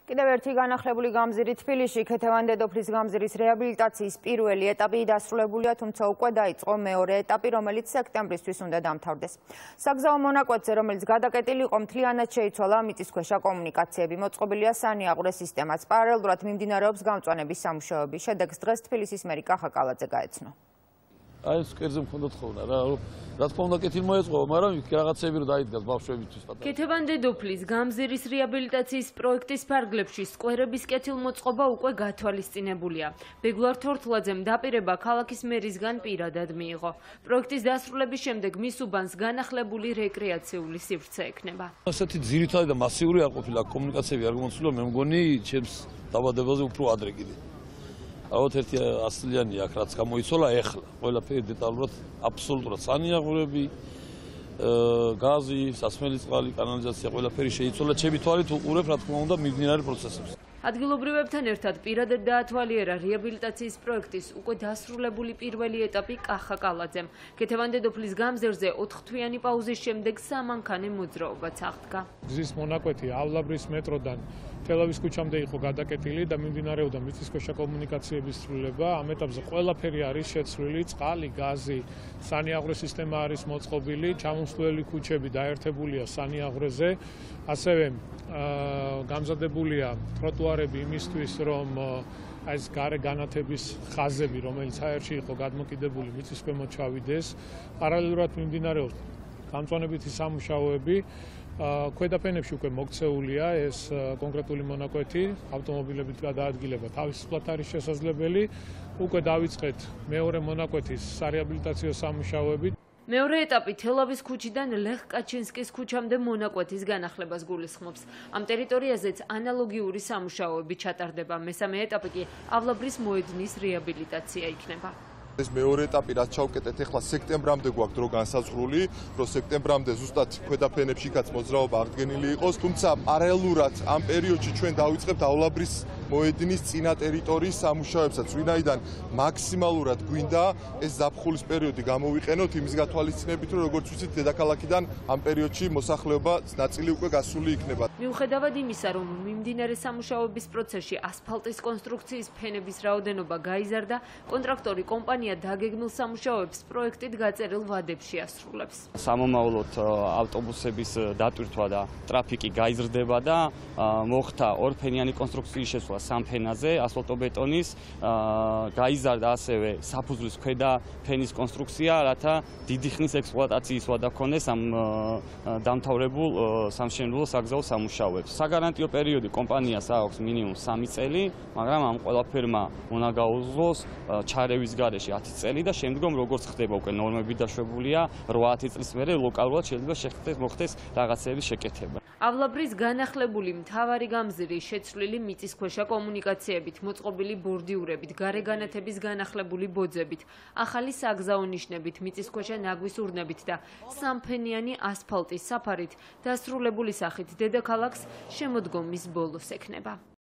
კიდევ ერთი განახლებული გამზირი თბილისში ქეთევან დედოფლის გამზირის რეაბილიტაციის პირველი ეტაპი დასრულებულია, თუმცა უკვე დაიწყო მეორე ეტაპი, რომელიც სექტემბრისთვის უნდა დამთავრდეს. საგზაო მონაკვეთზე, რომელიც გადაკეტილი იყო, მთლიანად შეიცვალა მიწისქვეშა კომუნიკაციები. მოწყობილია სანიაღვრე სისტემაც. პარალელურად მიმდინარეობს გამწვანების სამუშაოები. შედეგს დღეს თბილისის მერი კახა კალაძე გაეცნო. აი ეს კერძე მქონდა თხოვნა რა თქმა უნდა კეთილ მოეწყო, მაგრამ რაღაცები რომ დაიდგას ბავშვებისთვის პატარა. ქეთევან დედოფლის გამზირის რეაბილიტაციის პროექტის ფარგლებში სკვერების კეთილმოწყობა უკვე გათვალისწინებულია. ბეგლარ თორთლაძემ დაპირება ქალაქის მერისგან პირადად მიიღო. პროექტის დასრულების შემდეგ მის უბანს განახლებული რეკრეაციული სივრცე ექნება. ასეთი ძირითადი და მასიური არ ყოფილა კომუნიკაციები არ გამოცვლა, მე მგონი ჩემს დაბადებაზე უფრო ადრე კიდე. აუთ ერთი 100 წლიანი აქ რაც გამოიცვალა ეხლა ყველაფერი დეტალურად აბსოლუტურად სანიაღვრები, გაზი, სასმელი წყალი, კანალიზაცია ყველაფერი შეიცვალა. ჩემი თვალით უყურებ რა თქმა უნდა მიმდინარე პროცესებს. ადგილობრივებთან ერთად პირადად დაათვალიერა რეაბილიტაციის პროექტის უკვე დასრულებული პირველი ეტაპი კახა კალაძემ. ქეთევან დედოფლის გამზირზე 4 თვიანი პაუზის შემდეგ სამანქანე მოძრაობაც აღდგა. გზის მონაკვეთი ავლაბრის მეტროდან თელავის ქუჩამდე იყო გადაკეტილი და მიმდინარეობდა მიწისქვეშა კომუნიკაციების სრულება. ამ ეტაპზე ყველაფერი არის შეცვლილი, წყალი, გაზი, სანიაღვრე სისტემა არის მოწყობილი, ჩამოსვლელი ქუჩები დაერთებულია სანიაღვრეზე, ასევე გამზადებულია ტროტუარები იმისთვის, რომ ეს გარე განათების ხაზები, რომელიც აერში იყო გადმოკიდებული, მიწისქვემოთ ჩავიდეს. პარალელურად მიმდინარეობს გამწვანებითი სამუშაოები. ქვედაფენებში უკვე მოქცეულია ეს კონკრეტული მონაკვეთი, ავტომობილებით გადაადგილება თავისუფლად არის შესაძლებელი. უკვე დავიწყეთ მეორე მონაკვეთის სარეაბილიტაციო სამუშაოები. მეორე ეტაპი თელავის ქუჩიდან ლეხ კაჩინსკის ქუჩამდე მონაკვეთის განახლებას გულისხმობს. ამ ტერიტორიაზეც ანალოგიური სამუშაოები ჩატარდება. მესამე ეტაპი კი ავლაბრის მოედნის რეაბილიტაცია იქნება. ეს მეორე ეტაპი რაც ჩავკეტეთ ახლა სექტემბრამდე გვაქვს დრო განსაზღვრული, რომ სექტემბრამდე ზუსტად ქვედაფენებში იქაც მოძრაობა აღდგენილი იყოს, თუმცა პარალელურად ამ პერიოდში ჩვენ დავიწყებთ ავლაბრის მოედნის წინა ტერიტორიის სამუშაოებსაც, ვინაიდან მაქსიმალურად გვინდა ეს ზაფხულის პერიოდი გამოვიყენოთ იმის გათვალისწინებით, რომ როგორც ვიცით, დედაქალაქიდან ამ პერიოდში მოსახლეობა ნაწილი უკვე გასული იქნება. მიუხედავად იმისა, რომ მიმდინარე სამუშაოების პროცესში ასფალტის კონსტრუქციის ფენების რაოდენობა გაიზარდა, კონტრაქტორი კომპანია დაგეგმილ სამუშაოებს პროექტით გაწერილ ვადებში ასრულებს. სამომავლოდ ავტობუსების დატვირთვა და ტრაფიკი გაიზრდება და მოხდა ორფენიანი კონსტრუქციის შესვლა სამფენაზე, ასფალტობეტონის, გაიზარდა ასევე საფუძვლის ქვედა ფენის კონსტრუქცია, რათა დიდი ხნის ექსპლუატაციის ვადა ჰქონდეს ამ დამთავრებულ სამშენებლო საგზაო სამუშაოებს. საგარანტიო პერიოდი კომპანიას აქვს მინიმუმ 3 წელი, მაგრამ ამ ყველაფერმა უნდა გაუძლოს ჩარევის გარეშე 10 წელი და შემდგომ როგორც ხდება უკვე ნორმები დაშვებულია 8-10 წლის მერე ლოკალურად შეიძლება მოხდეს რაღაცების შეკეთება. ავლაბრის განახლებული მთავარი გამზირი შეცვლილი მიწისქვეშა კომუნიკაციებით, მოწყობილი ბორდიურებით, გარეგანათების განახლებული ბოძებით, ახალი საგზაო ნიშნებით, მიწისქვეშა ნაგვის ურნებით და სამფენიანი ასფალტის საფარით დასრულებული სახით დედაქალაქს შემოდგომის ბოლოს ექნება.